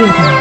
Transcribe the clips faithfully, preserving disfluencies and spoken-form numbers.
Radyo'da.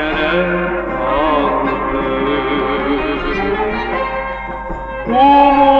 Oh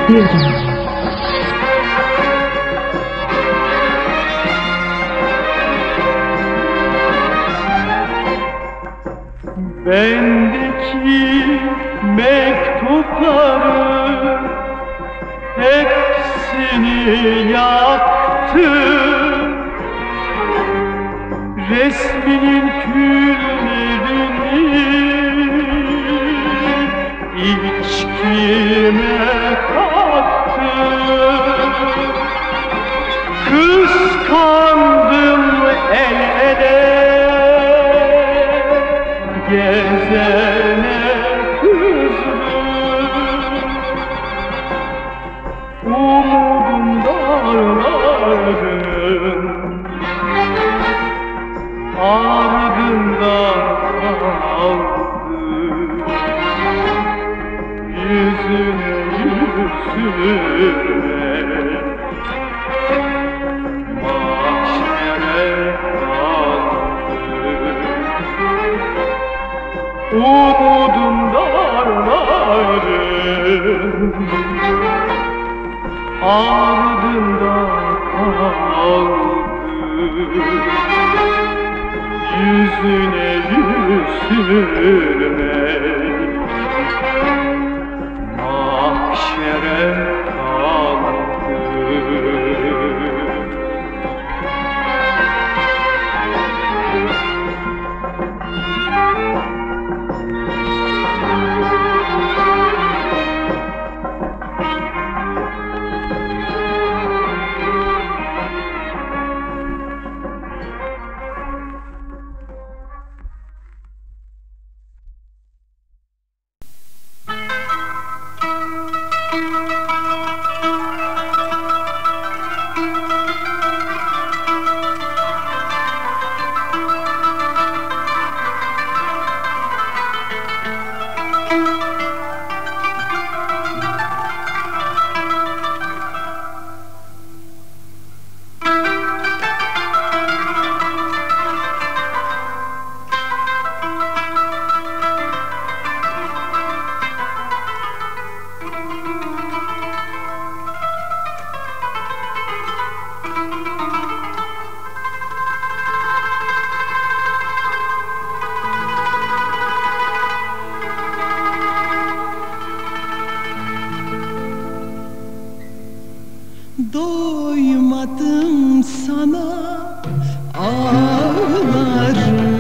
Bir dünya. Bendeki mektupları hepsini yaktım, resminin küllerini içkime kattım. Kıskandım el ele gezene kızdım, umudum dağlarım ardında kaldı. Yüzüne yüzüne mahşere kaldı. Umudum dağlarım ardında kaldı. Yüzüne yüzüne mahşere kaldı. Doymadım sana ağlarım,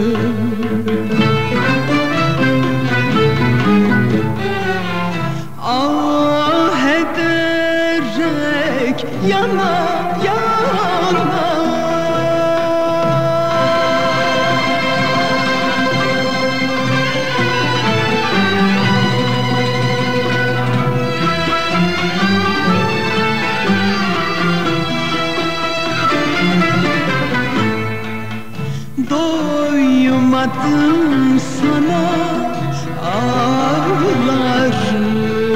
ah ederek yana yana. Doymadım sana ağlarım,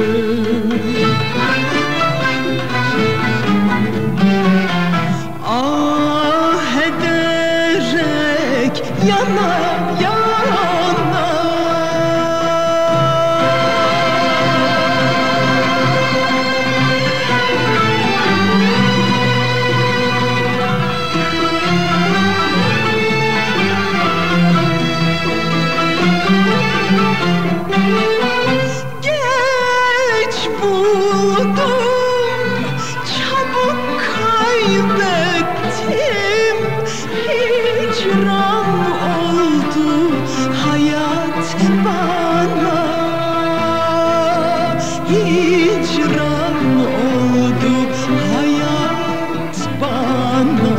ah ederek yana yana. Geç buldum, çabuk kaybettim, hicran oldu hayat bana, hicran oldu hayat bana.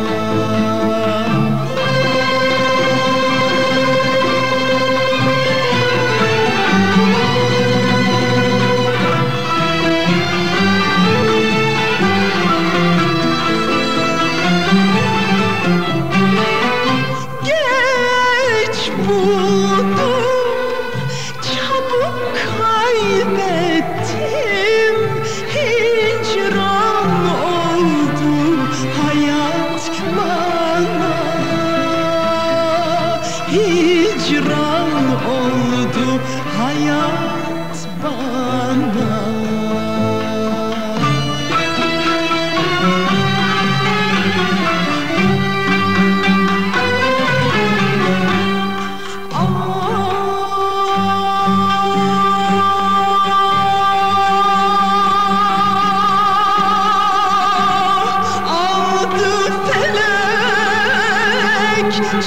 Geç buldum, çabuk kaybettim, hicran oldu hayat bana, hicran oldu hayat bana.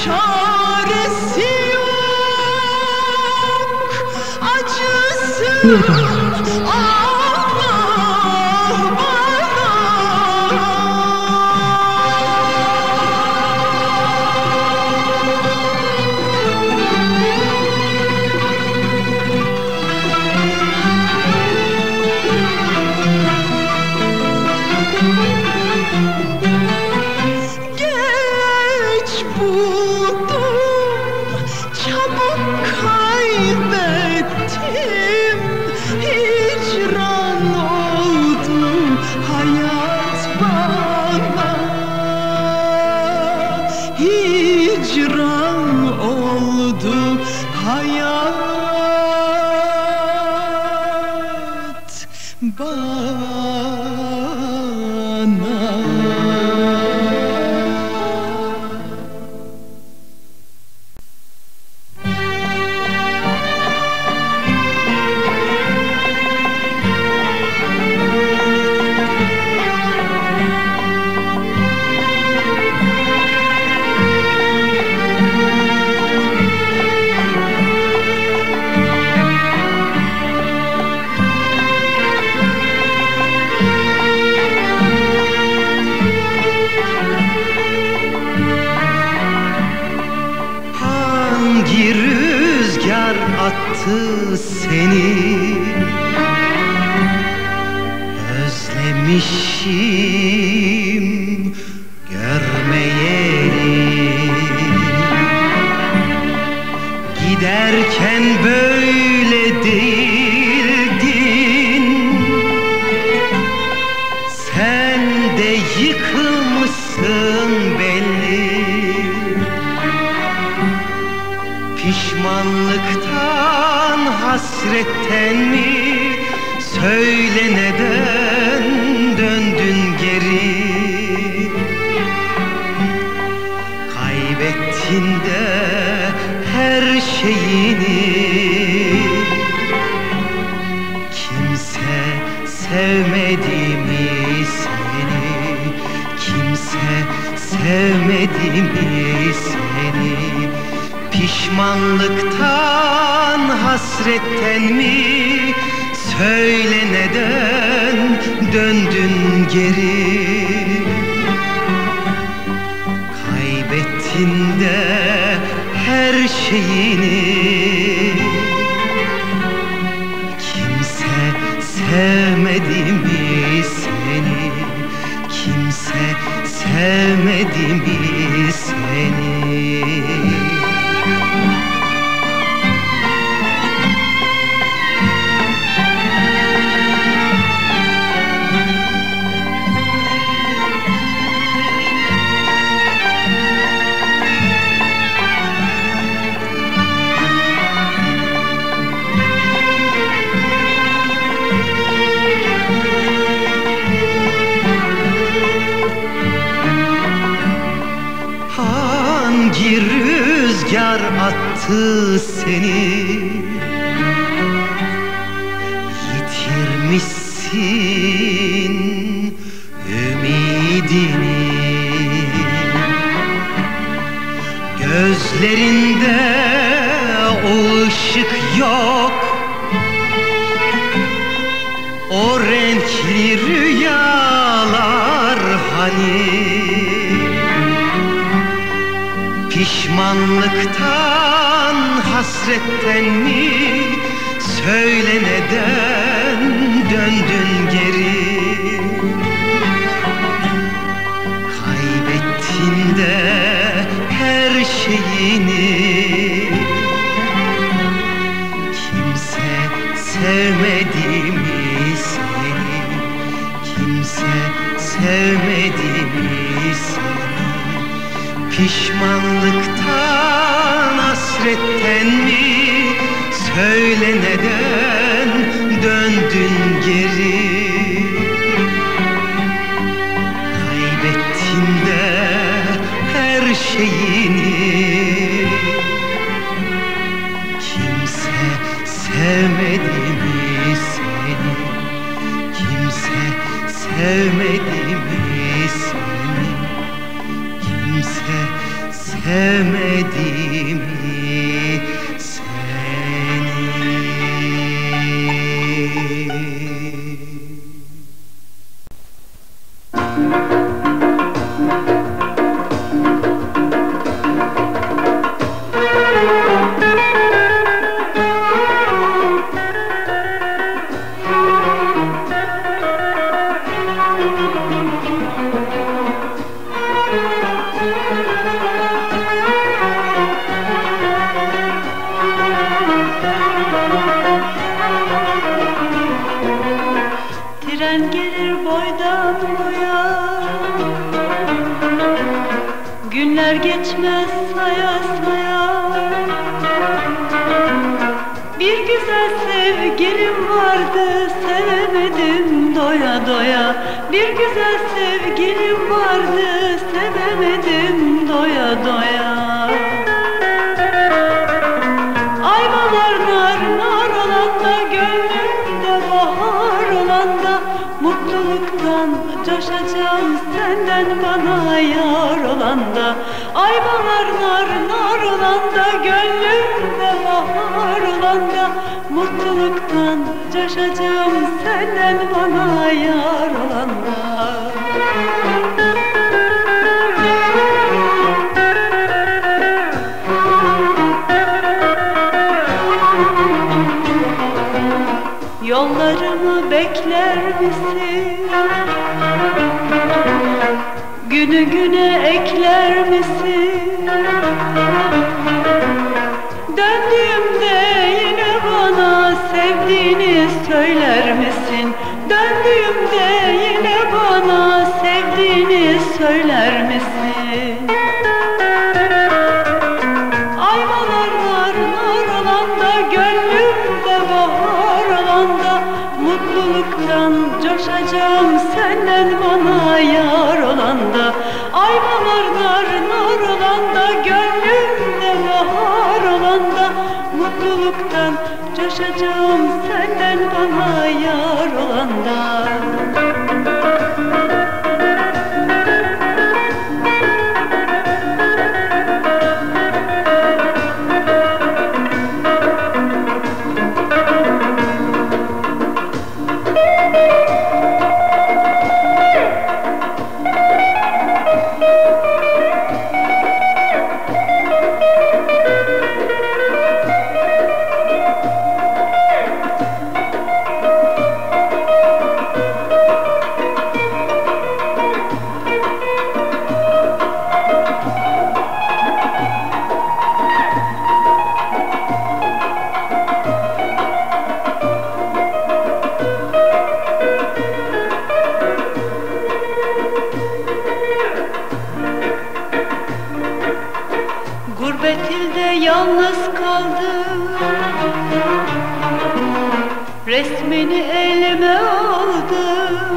çaresi yok, acısı Niye bağırıyorsun? Allah bana. Geç buldum, çabuk kaybettim. Hicran oldu hayat bana. Hicran oldu hayat bana. Hangi rüzgar attı seni? Özlemişim görmeyeni. Giderken böyle değildin. Sen de yıkılmışsın belli. Pişmanlıktan, hasretten mi? Söyle neden döndün geri? Kaybettin de her şeyini. Kimse sevmedi mi seni? Kimse sevmedi mi seni? Pişmanlıktan, hasretten mi? Söyle neden döndün geri? Kaybettin de her şeyini. Kimse sevmedi mi seni? Kimse sevmedi mi seni? Hangi rüzgar attı seni? Yitirmişsin ümidini. Gözlerinde o ışık yok, o renkli rüyalar hani? Pişmanlıktan, hasretten mi? Söyle neden döndün geri? Kaybettin de her şeyini. Kimse sevmedi mi seni? Kimse sevmedi mi seni? Pişmanlıktan, hasretten mi? Söyle neden döndün geri? Kaybettin de her şeyini. Kimse sevmedi mi seni? Kimse sevmedi mi seni? Kimse sevmedi mi seni? Tren gelir boydan boya, günler geçmez saya saya. Bir güzel sevgilim vardı, sevemedim doya doya. Bir güzel sevgilim vardı, sevemedim doya doya. Ayvalar nar nar olanda, gönlümde bahar olanda, mutluluktan coşacağım senden bana yar olanda. Ayvalar nar nar olanda, gönlümde bahar olanda, mutluluktan coşacağım senden bana yar olanda. Yollarımı bekler misin? Günü güne ekler misin? Döndüğümde yine bana sevdiğini söyler misin? Döndüğümde yine bana sevdiğini söyler misin? Ayvalar nar nar olanda, gönlümde bahar olanda, mutluluktan coşacağım senden bana yar olanda. Ayvalar nar nar olanda, gönlümde bahar olanda, mutluluktan coşacağım senden bana yar olanda. Gurbet ilde yalnız kaldım, resmini elime aldım.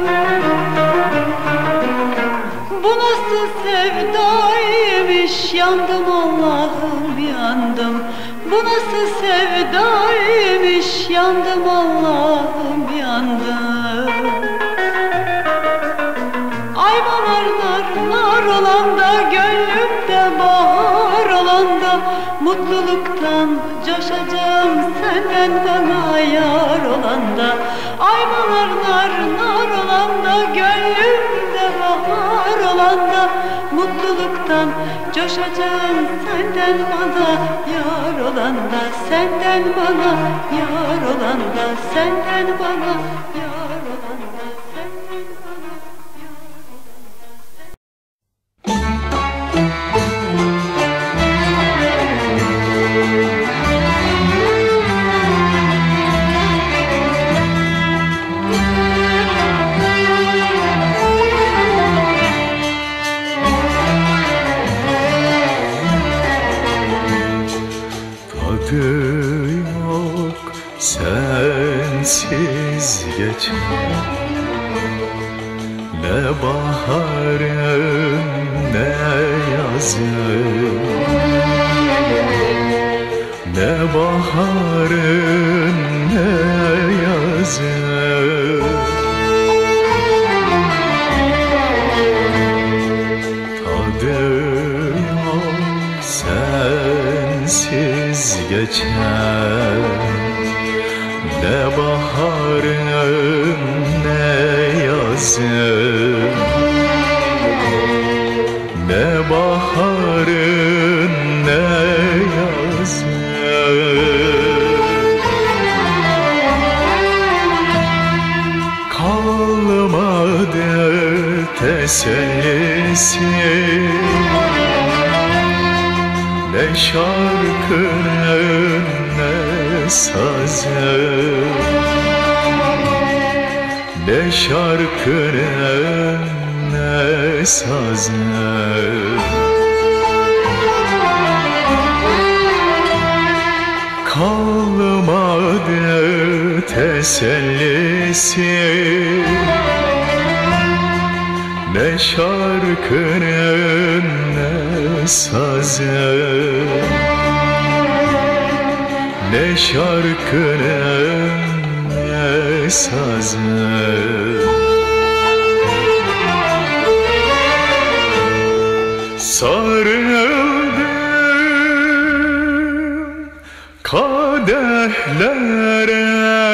Bu nasıl sevdaymış, yandım Allah'ım yandım. Bu nasıl sevdaymış, yandım Allah'ım yandım. Ayvalar nar nar olanda, gönlümde bahar olanda, mutluluktan coşacağım senden bana yar olanda. Ayvalar nar nar olanda, gönlümde bahar olanda, mutluluktan coşacağım senden bana yar olanda. Senden bana yar olanda, senden bana yar olanda, senden bana yar Tadı yok sensiz geçer, ne baharım ne yazım, ne baharım ne yazım. Tadı yok geçer. Ne baharın ne yazın, ne baharın ne yazın. Kalmadı tesellisi, ne şarkının ne sazın, ne şarkının ne sazın. Kalmadı tesellisi, ne şarkının ne sazın, ne şarkının ne sazın. Sarıldım kadehlere,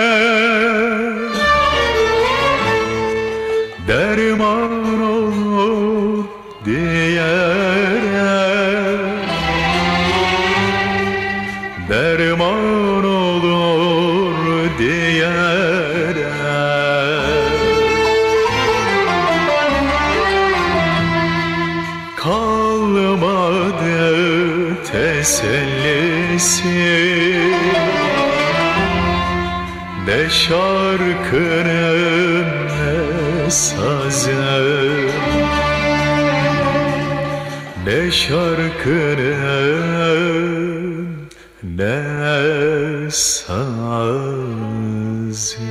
derman olur diyerek, derman olur diyerek. Kalmadı tesellisi, ne şarkının ne sazın, ne şarkının ne sazın.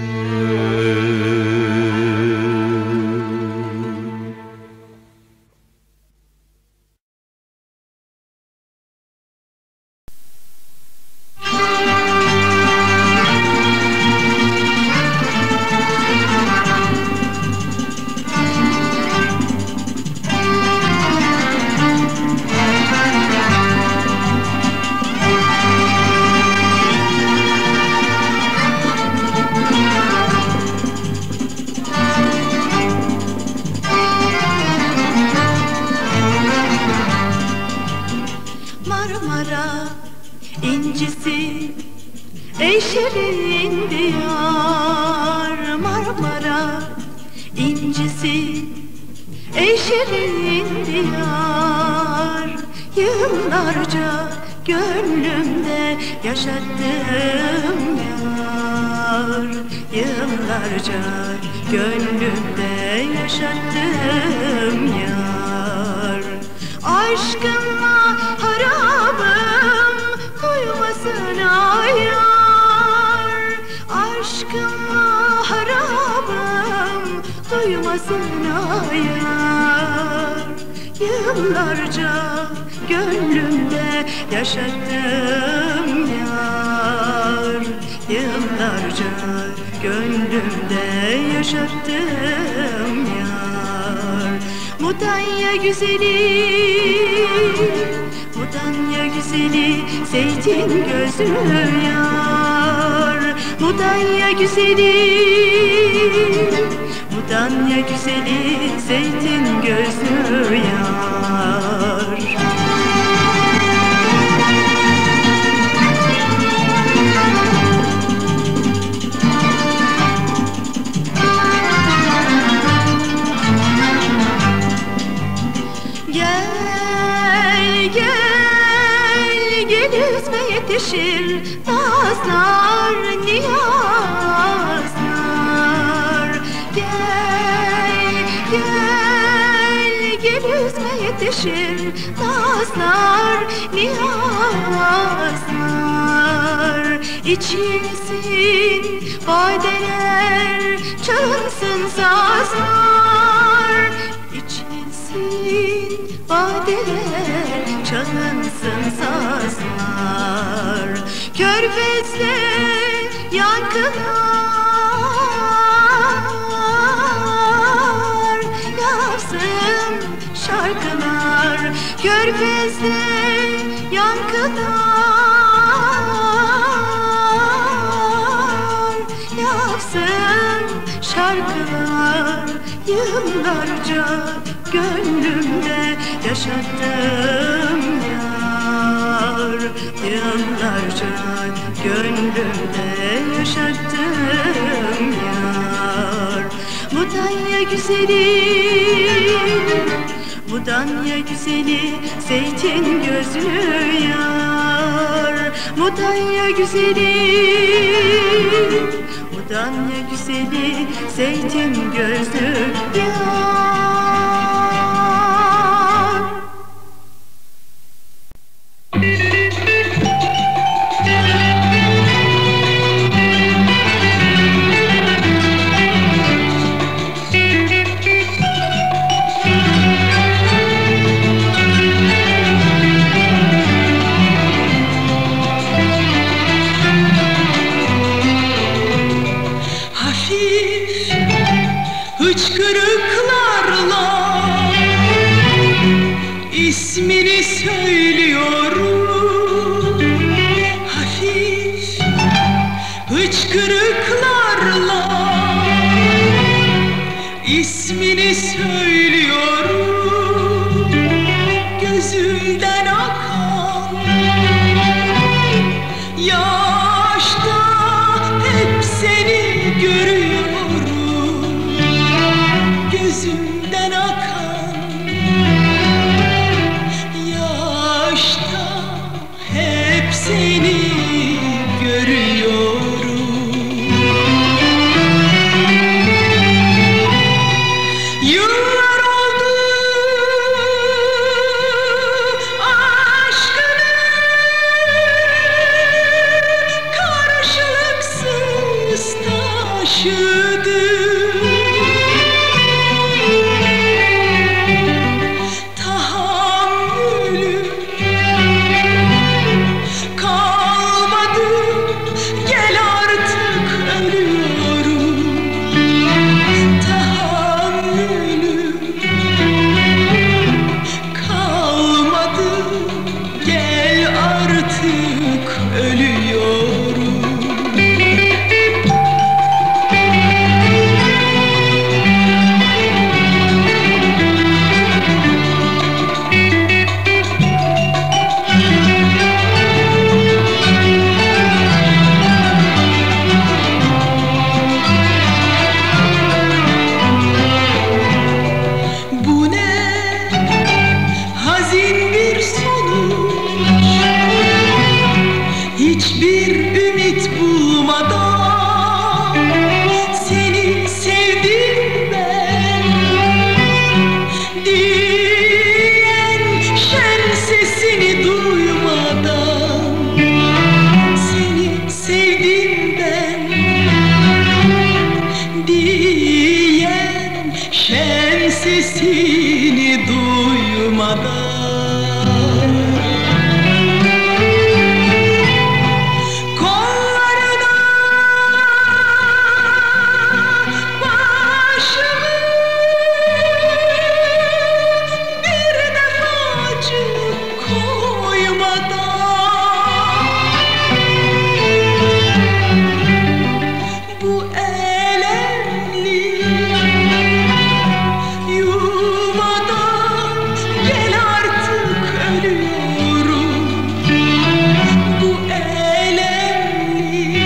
Marmara incisi eşeğin diyar, Marmara incisi eşeğin diyar. Yıllarca gönlümde yaşattığım yar, yıllarca gönlümde yaşattığım yar. Aşkınla harabım duymasına yar, aşkınla harabım duymasına yar. Yıllarca gönlümde yaşattığım yar, yıllarca gönlümde yaşattığım yar. Mudanya güzeli, Mudanya güzeli, zeytin gözlü yar. Mudanya güzeli, Mudanya güzeli, zeytin gözlü yar. Yetişir nazlar, niyazlar. Gel, gel, gel yüzme yetişir nazlar, niyazlar. İçilsin badeler, çalınsın sazlar. İçilsin badeler, çalınsın sazlar. Körfez'de yankılar yapsın şarkılar. Körfez'de yankılar şarkılar yıllarca gönlümde yaşattım yar. Yıllarca gönlümde yaşattım yar. Mudanya güzeli, Mudanya güzeli, zeytin gözlü yar. Mudanya güzeli, Mudanya güzeli, zeytin gözlü yar. Hıçkırıklarla ismini söylüyorum. Hafif hıçkırıklarla ismini söylüyorum. Gözümden akan yaşta hep seni görüyorum. Gözümden akan yaşta hep seni görüyorum. Yıllar oldu aşkını karşılıksız taşıdım. Sesini duymadan kollarına başımı bir defacık koymadan bu elemli yuvadan gel artık ölüyorum. Bu elemli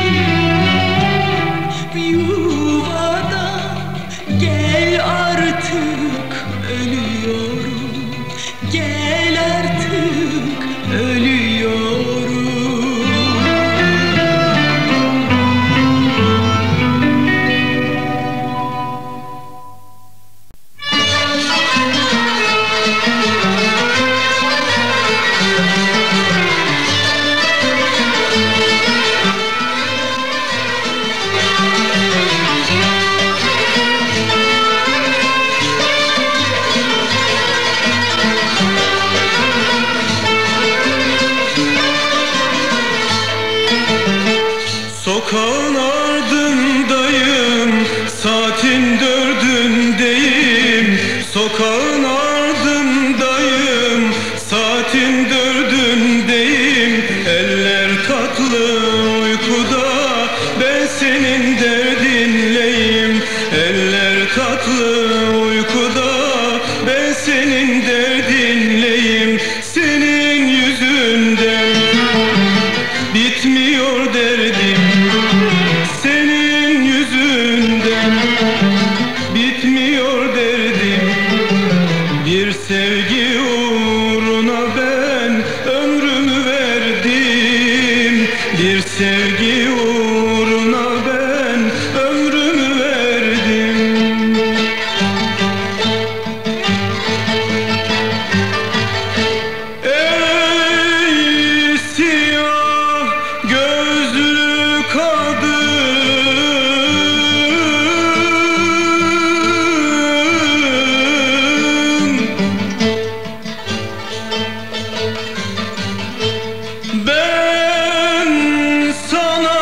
yuvadan gel artık ölüyorum. Gel artık ölüyorum. bir sevgi uğruna ben ömrümü verdim. Ey siyah gözlü kadın, ben sana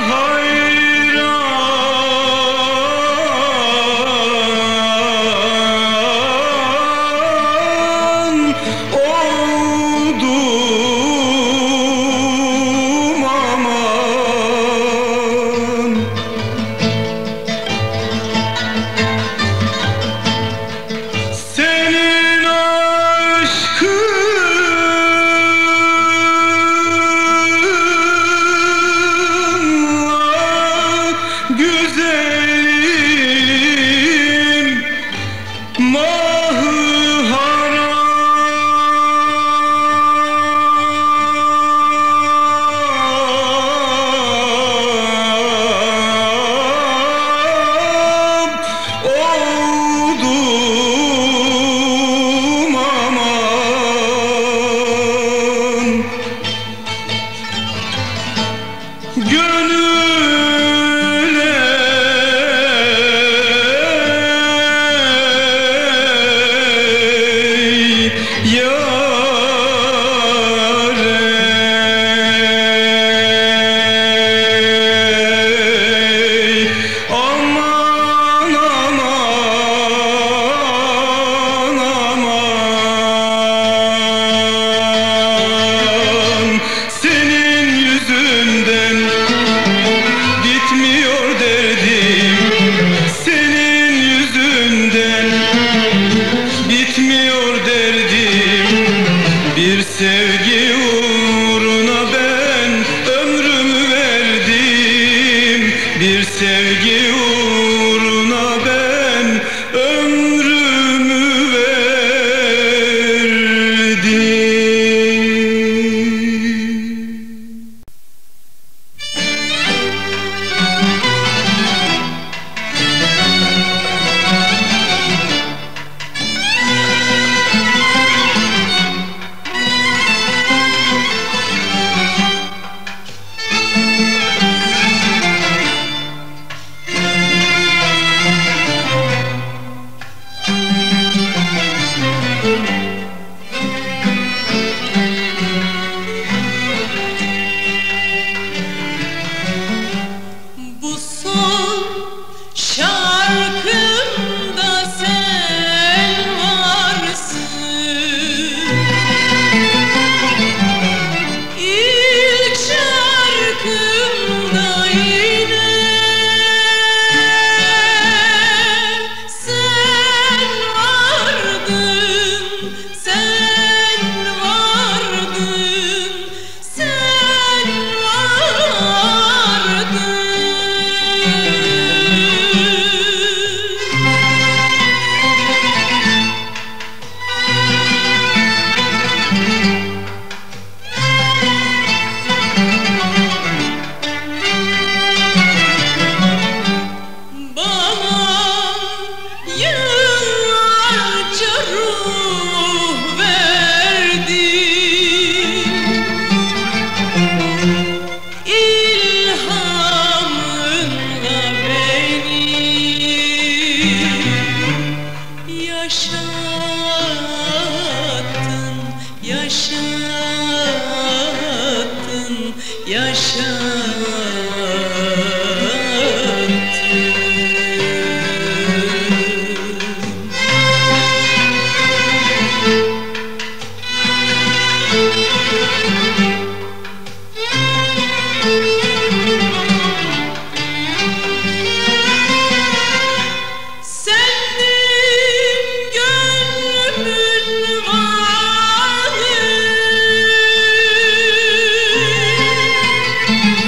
hayran oldum aman. Senin aşkınla güzelim mahı haram oldum aman. Gönüle yâre aman aman aman. Senin yüzünden bitmiyor derdim, senin yüzünden bitmiyor derdim. Bir sevgi uğruna ben ömrümü verdim, bir sevgi uğruna ben ömrümü verdim. Bu son şarkımda sen varsın. İlk şarkımda yine sen vardın, sen vardın, sen vardın. Bana yıllarca ruh verdin, ilhamınla beni yaşattın, yaşattın, yaşattın. Senin gönlümün vaadi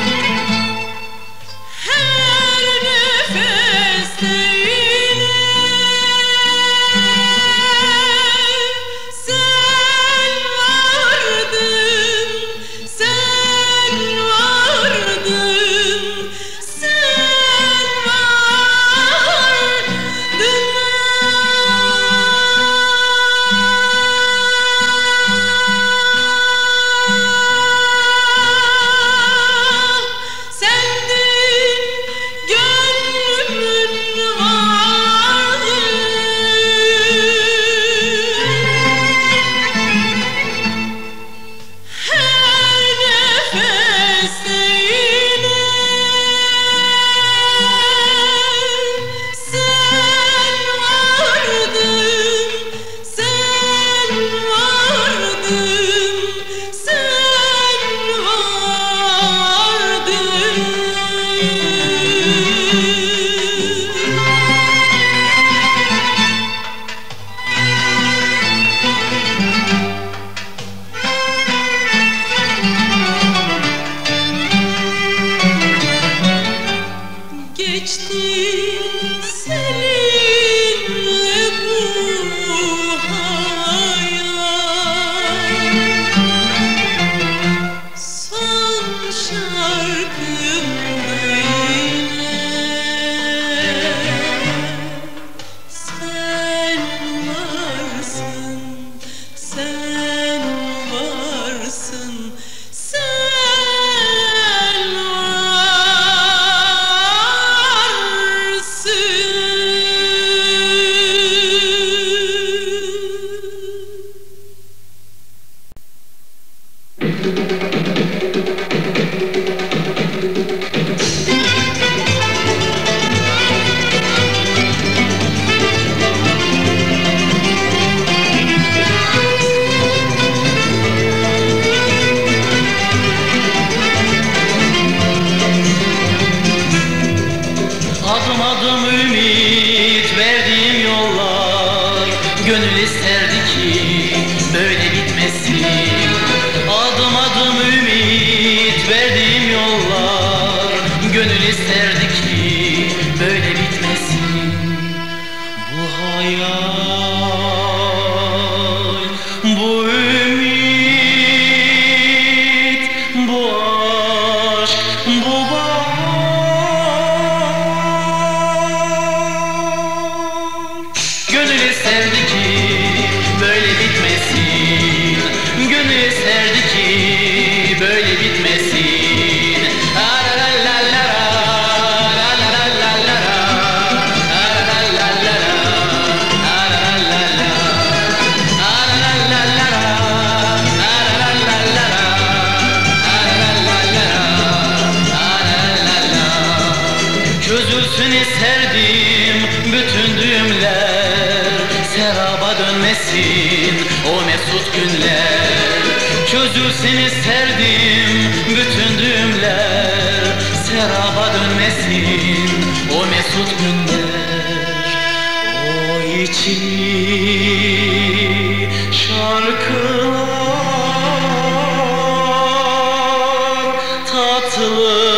isterdi ki böyle bitmesin. La la la la la la la la la la la la la çözülsün isterdim bütün düğümler, seraba dönmesin o mesut günler. Çözülsün isterdim bütün düğümler, seraba dönmesin o mesut günler. O içi şarkılar tatlı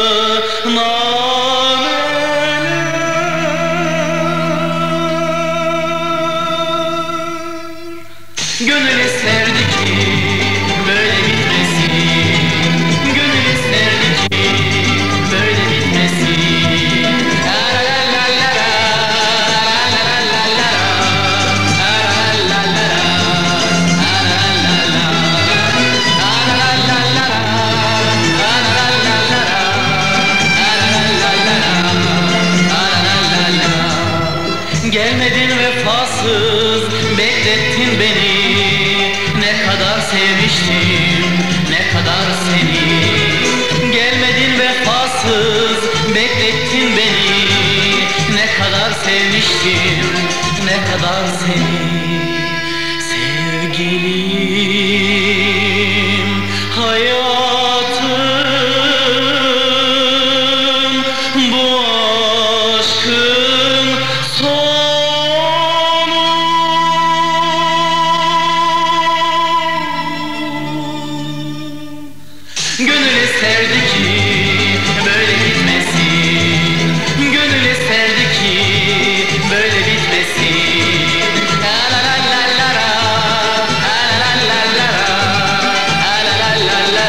gönül isterdi ki böyle bitmesin. Gönül isterdi ki böyle bitmesin. La la la la la la la la la la la gelmedin vefasız, beklettin beni. Ne kadar sevmiştim, ne kadar seni. Gelmedin vefasız, beklettin beni. Ne kadar sevmiştim, ne kadar seni. Sevgilim, hayatım, bu aşkın sonu. Gönül isterdi ki böyle bitmesin. Gönül isterdi ki böyle bitmesin. La la la la la la la la la la la la la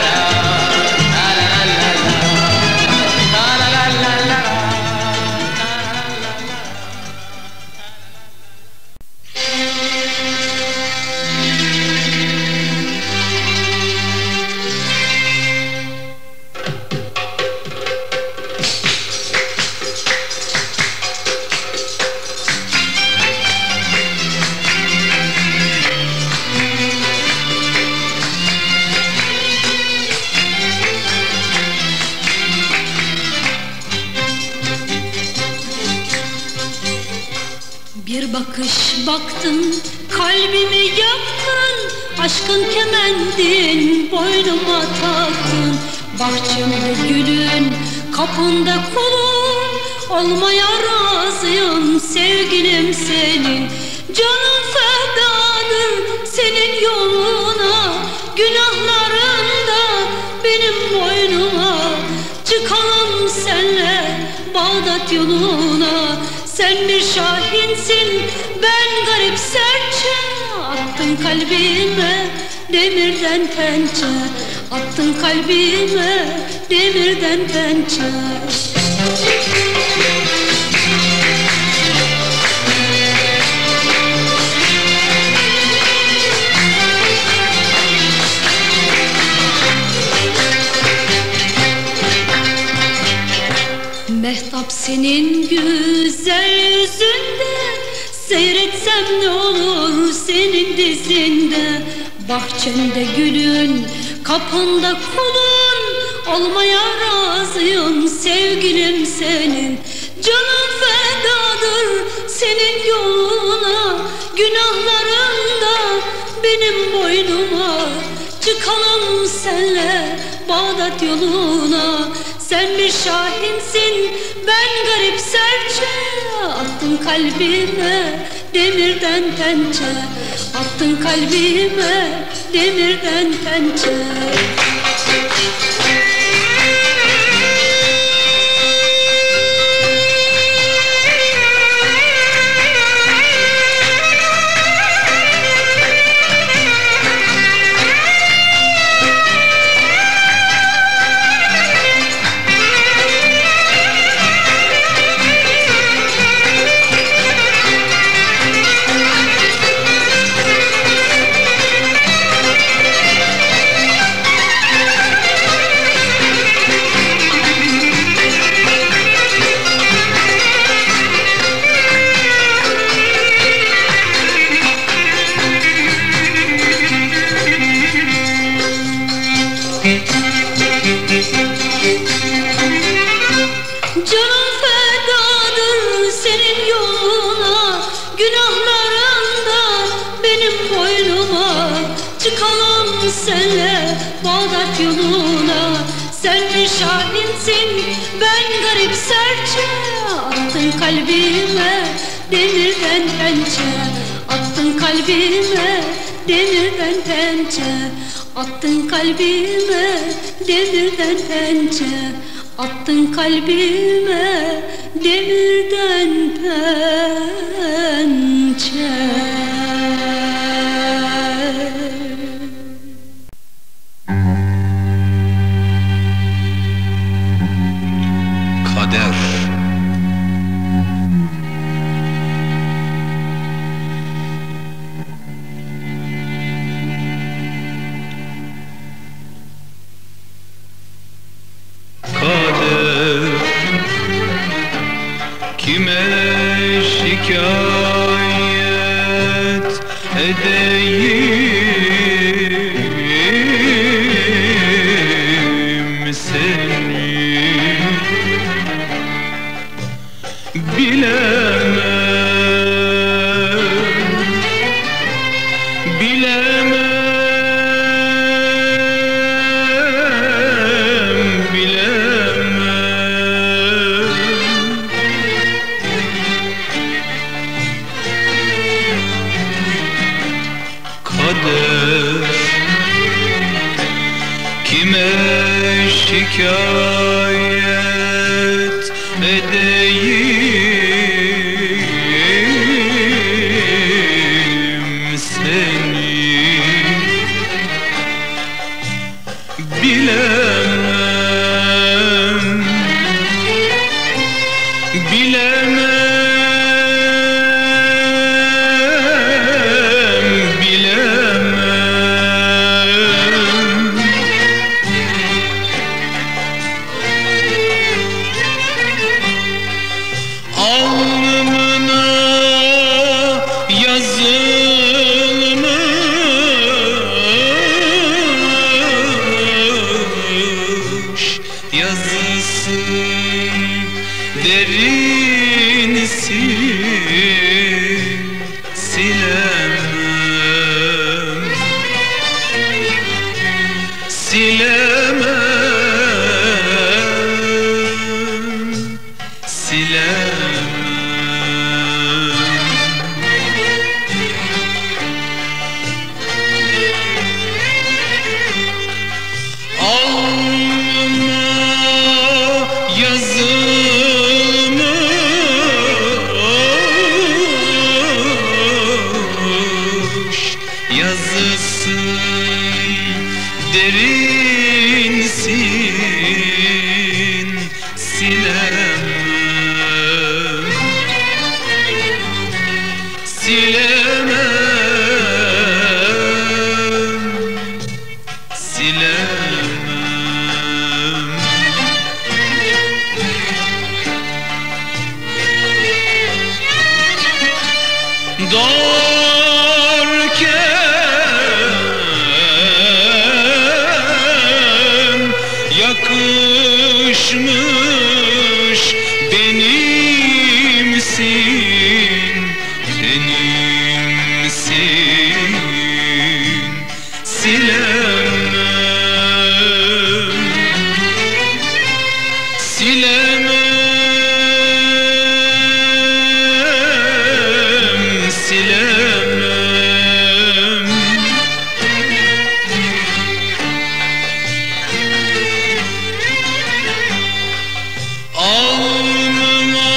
Bir bakış baktın, kalbimi yaktın, aşkın kemendin, boynuma taktın. Bahçemde gülün, kapında kulun, olmaya razıyım sevgilim senin. Canım fedadır senin yoluna, günahlarında benim boynuma. Çıkalım senle Bağdat yoluna. Sen bir şahinsin, ben garip serçe. Attın kalbime demirden pençe, attın kalbime demirden pençe. Mehtap senin güzel yüzünde, seyretsem ne olur senin dizinde. Bahçende gülün, kapında kulun, olmaya razıyım sevgilim senin. Canım fedadır senin yoluna, günahlarında benim boynuma. Çıkalım senle Bağdat yoluna. Sen bir şahinsin, ben garip serçe. Attın kalbime demirden pençe, attın kalbime demirden pençe. Bağdat yoluna. Sen bir şahinsin, ben garip serçe. Attın kalbime demirden pençe. Attın kalbime demirden pençe. Attın kalbime demirden pençe. Attın kalbime demirden pençe. Kader. Kader kime şikayet edeyim seni bilemem, bilemem, bilemem. Kader kime şikayet edeyim seni bilemem, bilemem, bilemem. Alnımına yazılmış yazısın derinsin silemem, silemem, silemem. Alnıma yazılmış yazısın derinsin silemem, silemem, silemem. Doğarken yakışmış benimsin, benimsin silemem, silemem, silemem. Alnıma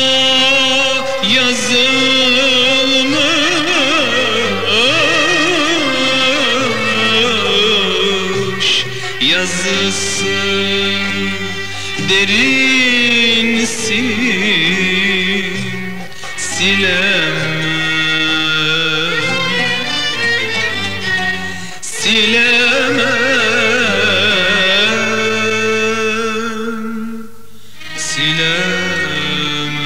yazılmış yazısın derinsin silemem, silemem, silemem.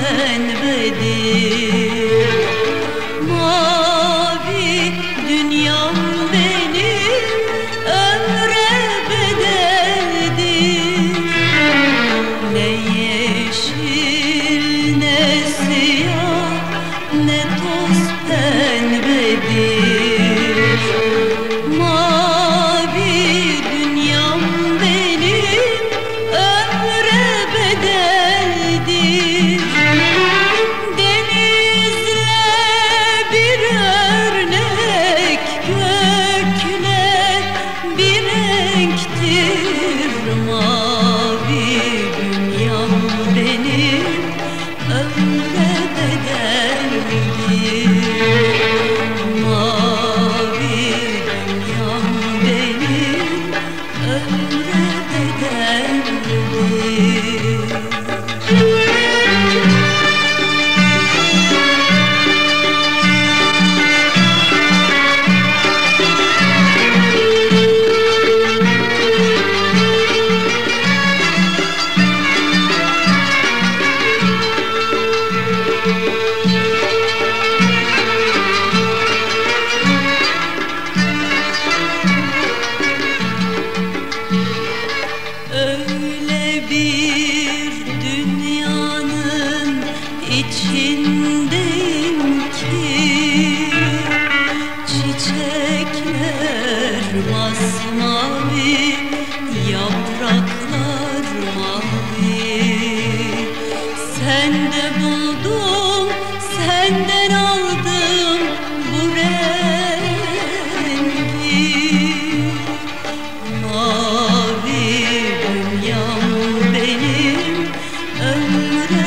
pembedir. Mavi dünyam benim ömre bedeldir. Ne yeşil ne siyah ne toz pembedir. Mavi dünyam benim ömre bedeldir. Denizle bir örnek, gökle bir renktir. Mavi dünyam benim ömre bedeldir. Mavi dünyam benim ömre bedeldir. Öyle bir dünyanın içindeyim ki çiçekler masmavi, yapraklar mavi. Sende buldum, senden aldım bu rengi. Mavi dünyam benim ömre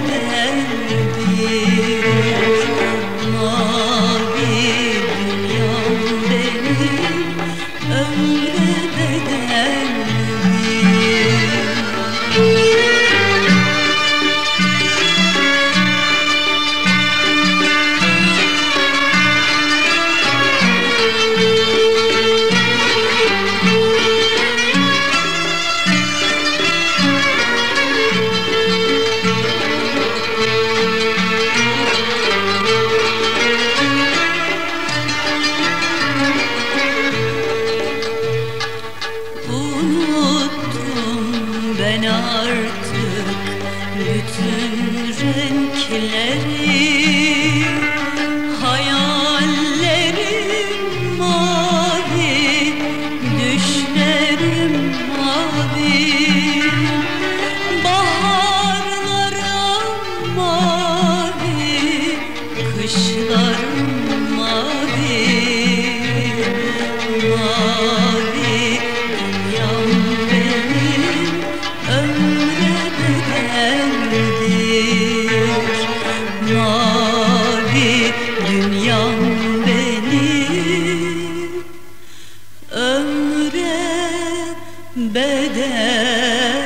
bedeldir. Mavi dünyam benim ömre bedeldir. Unuttum ben artık bütün renkleri. Hayallerim mavi, düşlerim mavi. Baharlarım mavi, kışlarım mavi. Mavi dünyam benim ömre bedeldir. Mavi dünyam benim ömre bedel.